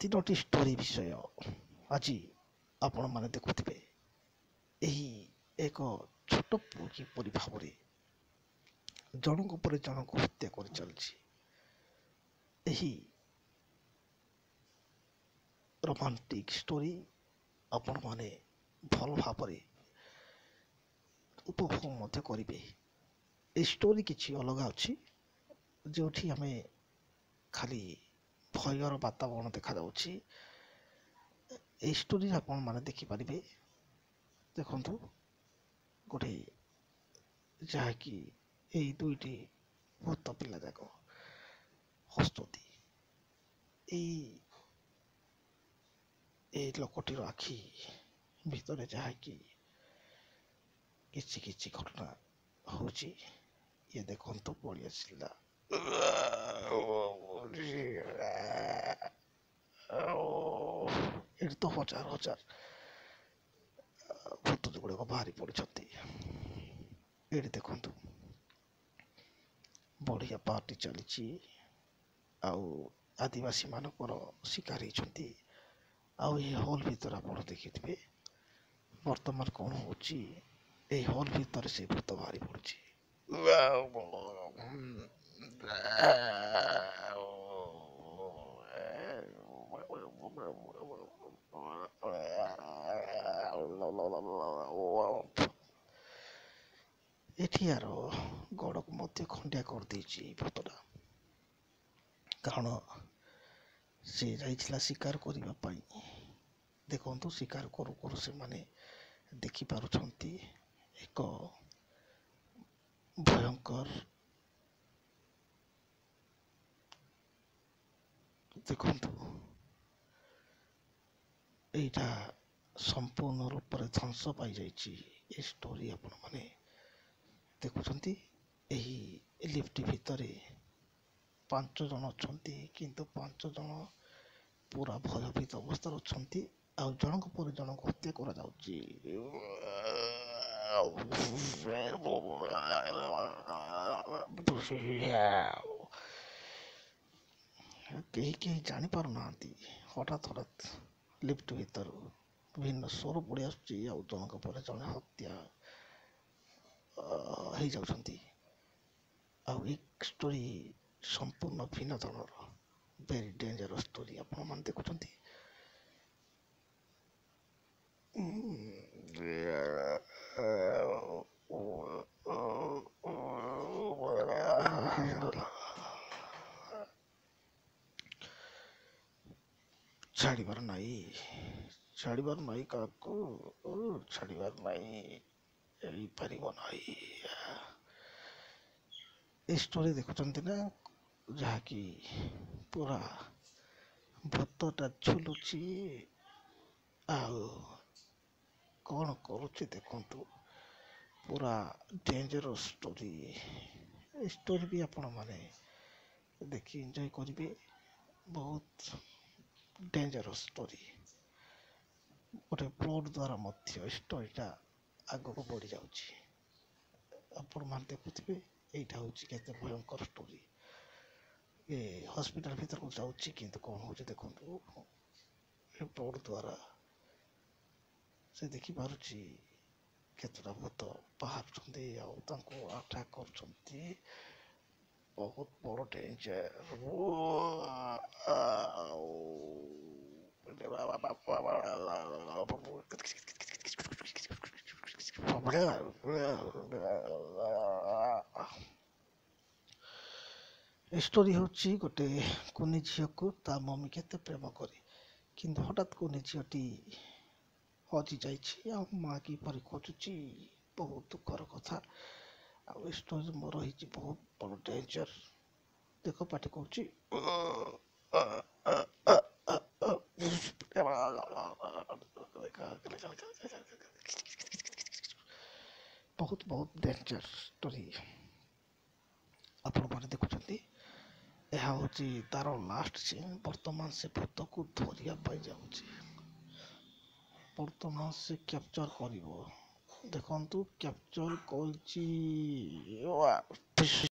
ତିନୋଟି ଷ୍ଟୋରି ବିଷୟ ଆଜି ଆପଣମାନେ ଦେଖୁଥିବେ। ଏହି ଏକ ଛୋଟ ପୁଅ କିପରି ଭାବରେ ଜଣଙ୍କ ପରେ ଜଣଙ୍କୁ ହତ୍ୟା କରିଚାଲିଛି। ଏହି ରୋମାଣ୍ଟିକ ଷ୍ଟୋରି ଆପଣମାନେ ଭଲ ଭାବରେ ଉପଭୋଗ ମଧ୍ୟ କରିବେ। ଏହି ଷ୍ଟୋରି କିଛି ଅଲଗା ଅଛି, ଯେଉଁଠି ଆମେ ଖାଲି ଭୟର ବାତାବରଣ ଦେଖାଯାଉଛି। ଏହି ଷ୍ଟୋରିରେ ଆପଣମାନେ ଦେଖିପାରିବେ। ଦେଖନ୍ତୁ, ଗୋଟେ ଯାହାକି ଏଇ ଦୁଇଟି ଭୂତ ପିଲା ଯାକ ହସୁଛନ୍ତି। ଏଇ ଲୋକଟିର ଆଖି ଭିତରେ ଯାହାକି କିଛି କିଛି ଘଟଣା ହଉଛି। ଇଏ ଦେଖନ୍ତୁ ପଳେଇ ଆସିଲା। ଏଠି ତ ହଜାର ହଜାର ଭୂତ ଗୁଡାକ ବାହାରି ପଡିଛନ୍ତି। ଏଠି ଦେଖନ୍ତୁ ବଢିଆ ପାର୍ଟି ଚାଲିଛି, ଆଉ ଆଦିବାସୀ ମାନଙ୍କର ଶିକାର ହେଇଛନ୍ତି। ଆଉ ଏହି ହଲ୍ ଭିତରେ ଆପଣ ଦେଖିଥିବେ ବର୍ତ୍ତମାନ କଣ ହଉଛି। ଏହି ହଲ୍ ଭିତରେ ସେ ଭୂତ ବାହାରି ପଡୁଛି। ଏଠି ଆର ଗୋଡକୁ ମଧ୍ୟ ଖଣ୍ଡିଆ କରିଦେଇଛି ଏଇ ଭୂତଟା, କାରଣ ସେ ଯାଇଥିଲା ଶିକାର କରିବା ପାଇଁ। ଦେଖନ୍ତୁ, ଶିକାର କରୁ କରୁ ସେମାନେ ଦେଖିପାରୁଛନ୍ତି ଏକ ଭୟଙ୍କର, ଦେଖନ୍ତୁ ଏଇଟା ସମ୍ପୂର୍ଣ୍ଣ ରୂପରେ ଧ୍ୱଂସ ପାଇଯାଇଛି। ଏ ଷ୍ଟୋରି ଆପଣମାନେ ଦେଖୁଛନ୍ତି। ଏହି ଲିଫ୍ଟ ଭିତରେ 5 ଜଣ ଅଛନ୍ତି, କିନ୍ତୁ 5 ଜଣ ପୁରା ଭୟଭୀତ ଅବସ୍ଥାରେ ଅଛନ୍ତି। ଆଉ ଜଣଙ୍କ ପରେ ଜଣଙ୍କୁ ହତ୍ୟା କରାଯାଉଛି। କେହି କେହି ଜାଣିପାରୁନାହାନ୍ତି। ହଠାତ୍ ଲିଫ୍ଟ ଭିତରୁ ବିଭିନ୍ନ ସ୍ୱର ପଡ଼ି ଆସୁଛି, ଆଉ ଜଣଙ୍କ ପରେ ଜଣେ ହତ୍ୟା ହେଇଯାଉଛନ୍ତି। ଆଉ ଏ ଷ୍ଟୋରି ସମ୍ପୂର୍ଣ୍ଣ ଭିନ୍ନ ଧରଣର, ଭେରି ଡେଞ୍ଜରସ୍ ଷ୍ଟୋରି ଆପଣମାନେ ଦେଖୁଛନ୍ତି। ଛାଡ଼ିବାର ନାହିଁ କାହାକୁ, ଛାଡ଼ିବାର ନାହିଁ, ହେଇପାରିବ ନାହିଁ। ଏ ଷ୍ଟୋରି ଦେଖୁଛନ୍ତି ନା, ଯାହାକି ପୁରା ଭୂତଟା ଝୁଲୁଛି ଆଉ କ'ଣ କରୁଛି ଦେଖନ୍ତୁ। ପୁରା ଡେଞ୍ଜରସ୍ ଷ୍ଟୋରି। ଏ ଷ୍ଟୋରି ବି ଆପଣମାନେ ଦେଖି ଏନ୍ଜୟ କରିବେ। ବହୁତ ଡେଞ୍ଜରସ୍ ଷ୍ଟୋରି। ଗୋଟେ ପ୍ଲଟ୍ ଦ୍ୱାରା ମଧ୍ୟ ଷ୍ଟୋରିଟା ଆଗକୁ ବଢ଼ି ଯାଉଛି। ଆପଣମାନେ ଦେଖୁଥିବେ ଏଇଟା ହେଉଛି କେତେ ଭୟଙ୍କର ଷ୍ଟୋରି। ଏ ହସ୍ପିଟାଲ ଭିତରକୁ ଯାଉଛି, କିନ୍ତୁ କ'ଣ ହେଉଛି ଦେଖନ୍ତୁ। ଏ ପ୍ଲଟ୍ ଦ୍ୱାରା ସେ ଦେଖିପାରୁଛି କେତେଟା ଭୂତ ବାହାରୁଛନ୍ତି, ଆଉ ତାଙ୍କୁ ଆଟାକ୍ କରୁଛନ୍ତି। ବହୁତ ବଡ଼ ଡେଞ୍ଜର। ଏ ଷ୍ଟୋରି ହେଉଛି ଗୋଟେ କୁନି ଝିଅକୁ ତା ମମି କେତେ ପ୍ରେମ କରେ, କିନ୍ତୁ ହଠାତ୍ କୁନି ଝିଅଟି ହଜି ଯାଇଛି, ଆଉ ମା କିପରି ଖୋଜୁଛି। ବହୁତ ଦୁଃଖର କଥା। ଆଉ ଏ ଷ୍ଟୋରି ମୋର ରହିଛି ବହୁତ ବଡ଼ ଡେଞ୍ଜର। ଦେଖ ପାଟି କରୁଛି। ବହୁତ ଡେଞ୍ଜର ଷ୍ଟୋରି ଆପଣମାନେ ଦେଖୁଛନ୍ତି। ଏହା ହେଉଛି ତାର ଲାଷ୍ଟ ସିନ୍। ବର୍ତ୍ତମାନ ସେ ଭୂତକୁ ଧରିବା ପାଇଁ ଯାଉଛି। ବର୍ତ୍ତମାନ ସେ କ୍ୟାପଚର କରିବ। ଦେଖନ୍ତୁ, କ୍ୟାପଚର କରିଛି।